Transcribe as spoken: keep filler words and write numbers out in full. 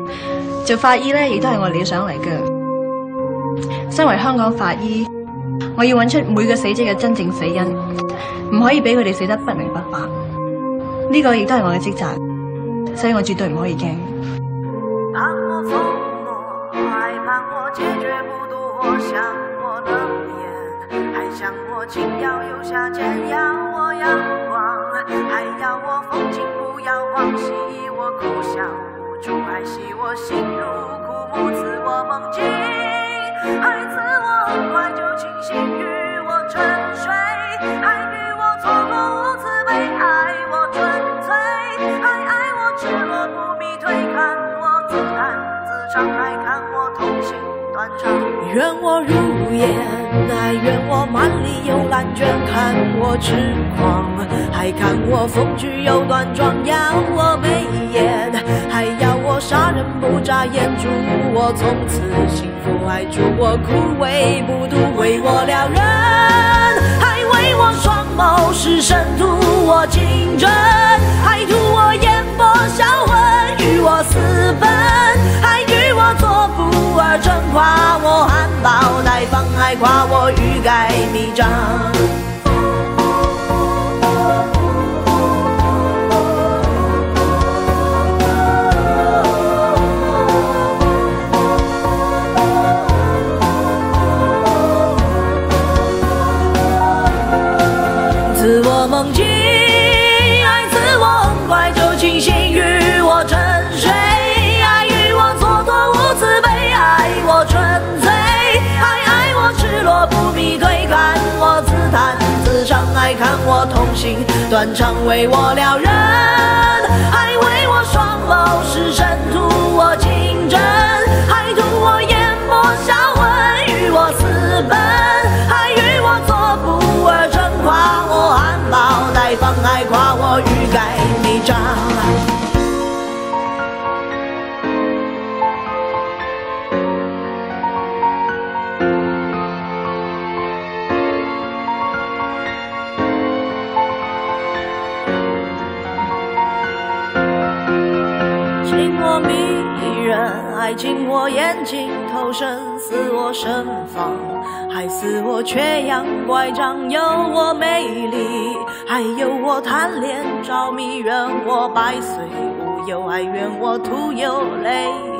做法醫咧，亦都係我理想嚟嘅。身為香港法醫，我要揾出每個死者嘅真正死因，唔可以俾佢哋死得不明不白。呢個亦都係我嘅職責，所以我絕對唔可以驚。盼我瘋魔，還盼我解決不渡，想我冷眼，還想我輕描又下賤，要我陽光，還要我風景不要忘記我苦笑無助，還繫我心如枯木，自我夢境，還自我很快就清醒，與我沉睡，還與我錯過無慈悲，愛我純粹，還愛我赤裸不必退，看我自彈自唱，還看我痛心斷腸。願我如煙，還願我滿裡有蘭卷，看我痴狂，還看我風趣又端莊，要我眉眼，還要我殺人不眨眼，祝我從此幸福，還祝我枯萎不渡，為我撩人，還為我雙眸是神，圖我情真，還圖我眼波銷魂，與我私奔，還與我作不二臣，誇我含苞待放，還誇我欲蓋彌彰。自我夢境，愛自我很快就清醒，與我沉睡，愛與我蹉跎無慈悲，愛我純粹，還愛我赤裸不必退，看我自彈自唱，愛看我痛心斷腸，為我撩人，還為我雙眸是神，圖我情真，還圖我眼波銷魂，與我私奔，還與我作不二臣，誇我含苞待放，還誇我欲蓋彌彰。情我迷人，愛進我眼睛，投身似我身房，還似我缺氧乖張，有我美麗，還有我貪戀着迷，願我百歲無憂，還願我徒有淚。